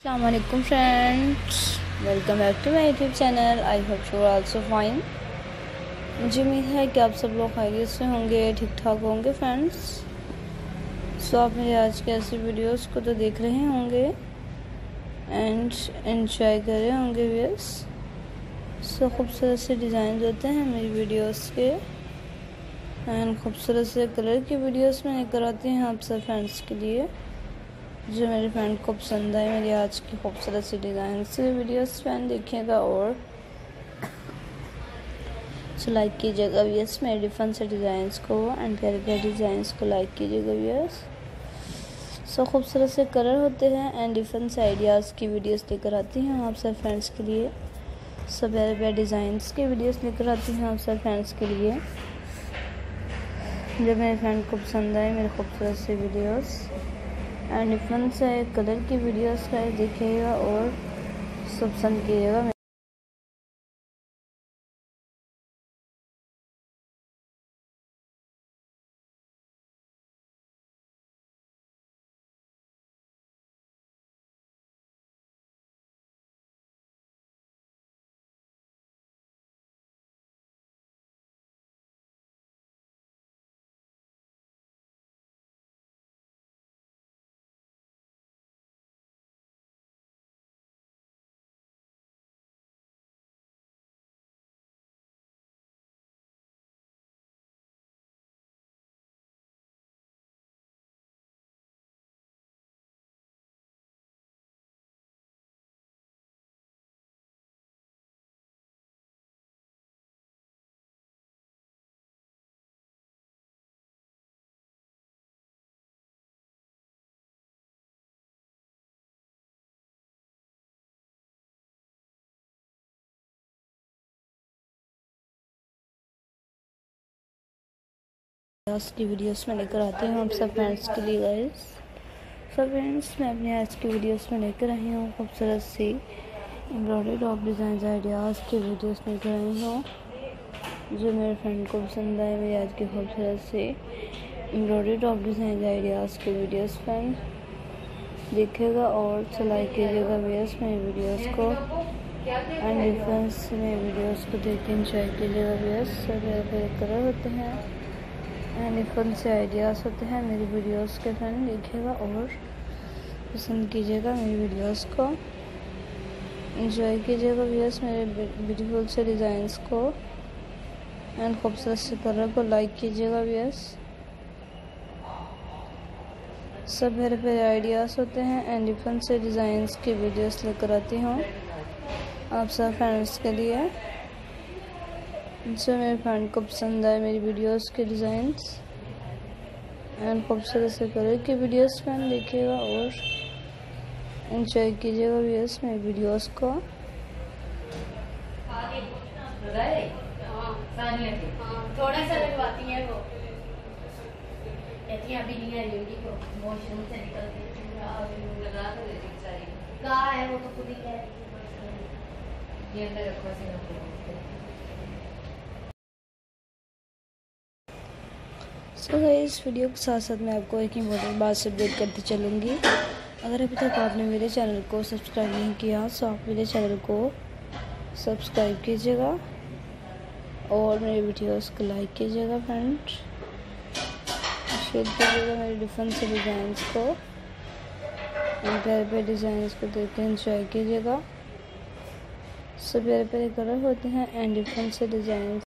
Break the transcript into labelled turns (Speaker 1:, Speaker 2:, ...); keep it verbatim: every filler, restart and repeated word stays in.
Speaker 1: अस्सलाम वालेकुम friends, welcome back to my YouTube channel. I hope you are also fine. मुझे उम्मीद है कि आप सब लोग खैरियत से होंगे, ठीक ठाक होंगे फ्रेंड्स। सो आप मेरे आज के ऐसे वीडियोस को तो देख रहे होंगे एंड एंजॉय कर रहे होंगे व्यूअर्स। सो खूबसूरत से डिज़ाइन होते हैं मेरी वीडियोस के एंड खूबसूरत से कलर की वीडियोस में लेकर आती हूँ आप सब फ्रेंड्स के लिए, जो मेरे फ्रेंड को पसंद आए मेरी आज की खूबसूरत सी डिज़ाइन से वीडियोस फ्रेंड देखिएगा और सो लाइक कीजिएगा व्यूअर्स मेरे डिफरेंट से डिज़ाइंस को एंड प्यारे प्यारे डिज़ाइंस को लाइक कीजिएगा व्यूअर्स। सो खूबसूरत से कलर होते हैं एंड डिफरेंट से आइडियाज़ की वीडियोस लेकर आती हूँ आप सब फ्रेंड्स के लिए। सो प्यारे प्यारे डिज़ाइंस की वीडियोस लेकर आती हूँ आप सब फ्रेंड्स के लिए, जो मेरे फ्रेंड को पसंद आए मेरे खूबसूरत से वीडियोस एंड डिफरेंट से कलर की वीडियोस का देखिएगा और सब पसंद कीजिएगा। आज की वीडियोस में लेकर आती हूँ आप सब फ्रेंड्स के लिए गाइस। सब फ्रेंड्स मैं अपने आज की वीडियोस में लेकर आई हूँ खूबसूरत सी एम्ब्रॉयडरी टॉप डिज़ाइन आइडियाज़ की वीडियोस लेकर आई हूँ, जो मेरे फ्रेंड को पसंद आए मेरी आज की खूबसूरत सी एम्ब्रॉयडरी टॉप डिज़ाइन आइडियाज़ की वीडियोस फ्रेंड देखिएगा और लाइक कीजिएगा व्यूअर्स मेरी वीडियोस को एंड डिफरेंस में वीडियोस को देख के इंजॉय कीजिएगा व्यूअर्स। सब मेरे कलर होते हैं एंड डिफरेंट से आइडियाज़ होते हैं मेरी वीडियोस के फ्रेंड देखिएगा और पसंद कीजिएगा मेरी वीडियोस को, एंजॉय कीजिएगा व्यूअर्स मेरे ब्यूटीफुल से डिज़ाइंस को एंड खूबसूरत से कलर को लाइक कीजिएगा व्यूअर्स। सब मेरे प्यारे आइडियाज़ होते हैं एंड डिफरेंट से डिज़ाइंस की वीडियोस लेकर आती हूँ आप सब फ्रेंड्स के लिए, जो मेरे फ्रेंड को पसंद आए मेरी वीडियोस के डिज़ाइंस एंड खूबसूरत से कलर की वीडियोस फ्रेंड देखिएगा और एंजॉय कीजिएगा व्यूअर्स मेरी वीडियोस को।
Speaker 2: थोड़ा सा लगवाती है वो, कहती है अभी नहीं आई होगी वो वॉशरूम से निकल के लगा तो देती सारी कहाँ है वो तो खुद ही है ये अंदर रखो से।
Speaker 1: सो इस वीडियो के साथ साथ मैं आपको एक इम्पोर्टेंट बात से अपडेट करती चलूँगी। अगर अभी तक आपने मेरे चैनल को सब्सक्राइब नहीं किया तो आप मेरे चैनल को सब्सक्राइब कीजिएगा और मेरे वीडियोस को लाइक कीजिएगा फ्रेंड, शेयर कीजिएगा मेरे डिफरेंट से डिज़ाइंस को एंड प्यारे प्यारे डिज़ाइंस को देख के इंजॉय कीजिएगा। सब प्यारे प्यारे कलर होते हैं एंड डिफरेंट से डिज़ाइन